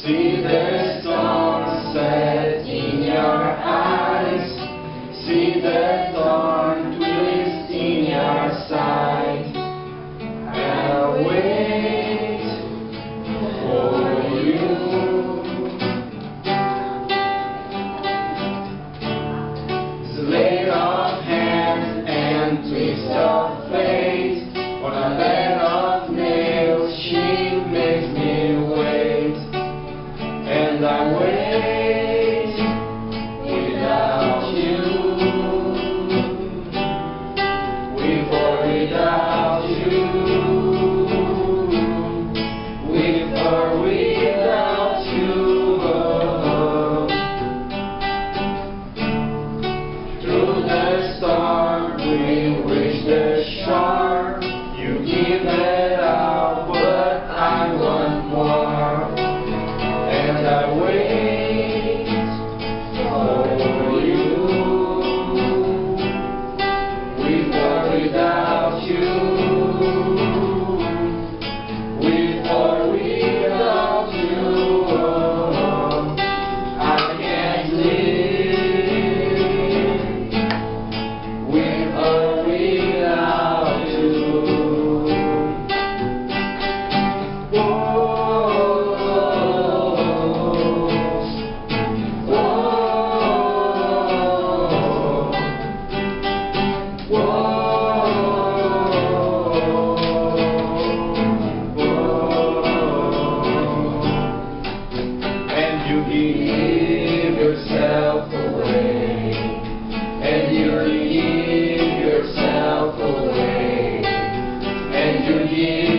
See the sunset in your eyes. See the thorn twist in your side. I'll wait for you. Sleight of hand and twist of fate. On a bed of nails she makes me wait. And I wait without you. With or without you. With or without you. Through the storm we reach the shore. You give it out, but I want more. And I wait for you. With or without you. With or without you. I can't live with or without you. You give yourself away, and you give yourself away, and you give